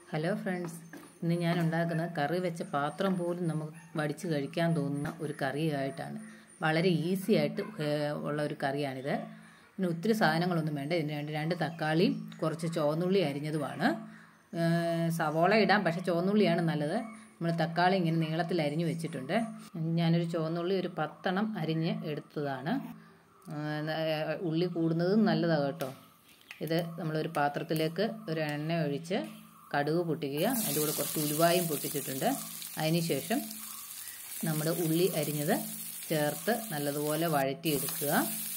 Hello friends, ഇന്ന് ഞാൻ ഉണ്ടാക്കുന്ന കറി വെച്ച പാത്രം പോലും നമുക്ക് വടിച്ച് കഴിക്കാൻ തോന്നുന്ന ഒരു കറിയായിട്ടാണ്. വളരെ ഈസി ആയിട്ട് ഉള്ള ഒരു കറിയാണിത്. പിന്നെ ഒത്തിരി സാധനങ്ങളൊന്നും വേണ്ട. ഇതിന് വേണ്ടി 2 തക്കാളിയും കുറച്ച് ചുവന്നുള്ളി അരിഞ്ഞതുമാണ്. സവോള ഇടാം, പക്ഷേ ചുവന്നുള്ളിയാണ് നല്ലത്. നമ്മൾ തക്കാളി ഇങ്ങനെ നീളത്തിൽ അരിഞ്ഞു വെച്ചിട്ടുണ്ട്. ഞാനൊരു ചുവന്നുള്ളി ഒരു 10 എണ്ണം അരിഞ്ഞ് എടുത്തതാണ്. ഉള്ളി കൂടുന്നതും നല്ലതാണ് കേട്ടോ. ഇത് നമ്മളൊരു പാത്രത്തിലേക്ക് ഒരു എണ്ണ ഒഴിച്ച് കടുക് പൊട്ടിക്കുക. അതിൻ്റെ കൂടെ കുറച്ച് ഉലുവായും പൊട്ടിച്ചിട്ടുണ്ട്. അതിനുശേഷം നമ്മുടെ ഉള്ളി അരിഞ്ഞത് ചേർത്ത് നല്ലതുപോലെ വഴറ്റിയെടുക്കുക.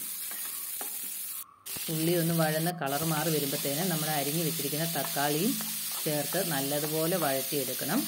ഉള്ളി ഒന്ന് വഴന്ന് കളർ മാറി വരുമ്പോഴത്തേന് നമ്മൾ അരിഞ്ഞു വെച്ചിരിക്കുന്ന തക്കാളിയും ചേർത്ത് നല്ലതുപോലെ വഴറ്റിയെടുക്കണം.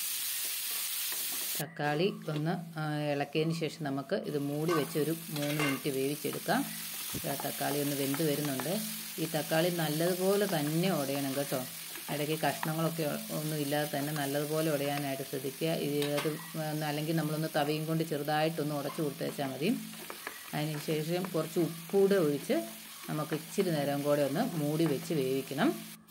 തക്കാളി ഒന്ന് ഇളക്കിയതിന് ശേഷം നമുക്ക് ഇത് മൂടി വെച്ച് ഒരു 3 മിനിറ്റ് വേവിച്ചെടുക്കാം. തക്കാളി ഒന്ന് വെന്ത് വരുന്നുണ്ട്. ഈ തക്കാളി നല്ലതുപോലെ തന്നെ ഉടയണം കേട്ടോ. ഇടയ്ക്ക് കഷ്ണങ്ങളൊക്കെ ഒന്നും ഇല്ലാതെ തന്നെ നല്ലതുപോലെ ഉടയാനായിട്ട് ശ്രദ്ധിക്കുക. അത് അല്ലെങ്കിൽ നമ്മളൊന്ന് തവിയും കൊണ്ട് ചെറുതായിട്ടൊന്ന് ഉടച്ച് കൊടുത്ത് വെച്ചാൽ മതി. അതിനുശേഷം കുറച്ച് ഉപ്പൂടെ ഒഴിച്ച് നമുക്ക് ഇച്ചിരി നേരം കൂടെ ഒന്ന് മൂടി വെച്ച് വേവിക്കണം.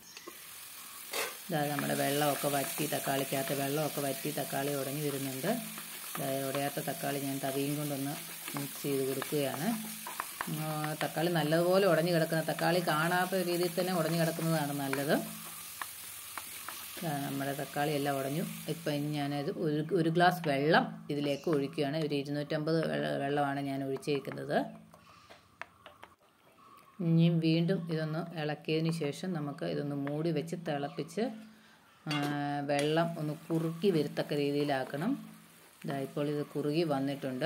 നമ്മുടെ വെള്ളമൊക്കെ വറ്റി, തക്കാളിക്കകത്ത് വെള്ളമൊക്കെ വറ്റി തക്കാളി ഉടഞ്ഞു വരുന്നുണ്ട്. ഉടയാത്ത തക്കാളി ഞാൻ തവിയും കൊണ്ടൊന്ന് മിക്സ് ചെയ്ത് കൊടുക്കുകയാണ്. തക്കാളി നല്ലതുപോലെ ഉടഞ്ഞു കിടക്കുന്ന, തക്കാളി കാണാത്ത രീതിയിൽ തന്നെ ഉടഞ്ഞു കിടക്കുന്നതാണ് നല്ലത്. നമ്മുടെ തക്കാളി എല്ലാം ഉടഞ്ഞു. ഇപ്പം ഇനി ഞാനത് ഒരു ഗ്ലാസ് വെള്ളം ഇതിലേക്ക് ഒഴിക്കുകയാണ്. ഒരു 250 വെള്ളമാണ് ഞാൻ ഒഴിച്ചേക്കുന്നത്. ഇനിയും വീണ്ടും ഇതൊന്ന് ഇളക്കിയതിന് ശേഷം നമുക്ക് ഇതൊന്ന് മൂടി വെച്ച് തിളപ്പിച്ച് വെള്ളം ഒന്ന് കുറുക്കി വരത്തക്ക രീതിയിലാക്കണം. ഇപ്പോൾ ഇത് കുറുകി വന്നിട്ടുണ്ട്.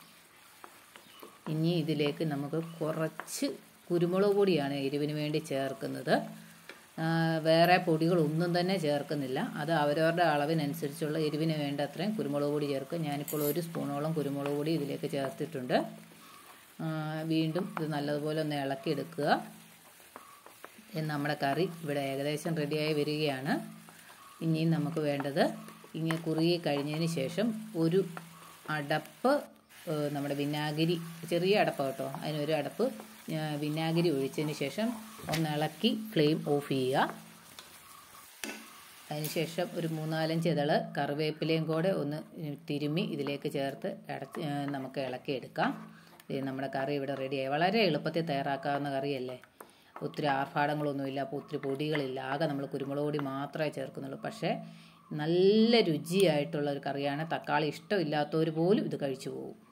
ഇനി ഇതിലേക്ക് നമുക്ക് കുറച്ച് കുരുമുളക് പൊടിയാണ് എരിവിന് വേണ്ടി ചേർക്കുന്നത്. വേറെ പൊടികളൊന്നും തന്നെ ചേർക്കുന്നില്ല. അത് അവരവരുടെ അളവിനനുസരിച്ചുള്ള എരിവിന് വേണ്ട അത്രയും കുരുമുളക് പൊടി ചേർക്കും. ഞാനിപ്പോൾ 1 സ്പൂണോളം കുരുമുളക് പൊടി ഇതിലേക്ക് ചേർത്തിട്ടുണ്ട്. വീണ്ടും ഇത് നല്ലതുപോലെ ഒന്ന് ഇളക്കിയെടുക്കുക. നമ്മുടെ കറി ഇവിടെ ഏകദേശം റെഡിയായി വരികയാണ്. ഇനിയും നമുക്ക് വേണ്ടത് ഇങ്ങനെ കുറുകി കഴിഞ്ഞതിന് ശേഷം ഒരു അടപ്പ് നമ്മുടെ വിനാഗിരി, ചെറിയ അടപ്പ് കേട്ടോ, അതിനൊരു അടപ്പ് വിനാഗിരി ഒഴിച്ചതിന് ശേഷം ഒന്ന് ഇളക്കി ഫ്ലെയിം ഓഫ് ചെയ്യുക. അതിനുശേഷം ഒരു 3-4 ഇതള് കറിവേപ്പിലയും കൂടെ ഒന്ന് തിരുമ്മി ഇതിലേക്ക് ചേർത്ത് നമുക്ക് ഇളക്കിയെടുക്കാം. നമ്മുടെ കറി ഇവിടെ റെഡിയായി. വളരെ എളുപ്പത്തിൽ തയ്യാറാക്കാവുന്ന കറിയല്ലേ. ഒത്തിരി ആർഭാടങ്ങളൊന്നുമില്ല, അപ്പോൾ ഒത്തിരി പൊടികളില്ല. ആകെ നമ്മൾ കുരുമുളക് പൊടി മാത്രമേ ചേർക്കുന്നുള്ളൂ. പക്ഷേ നല്ല രുചിയായിട്ടുള്ള ഒരു കറിയാണ്. തക്കാളി ഇഷ്ടമില്ലാത്തവർ പോലും ഇത് കഴിച്ചു പോകും.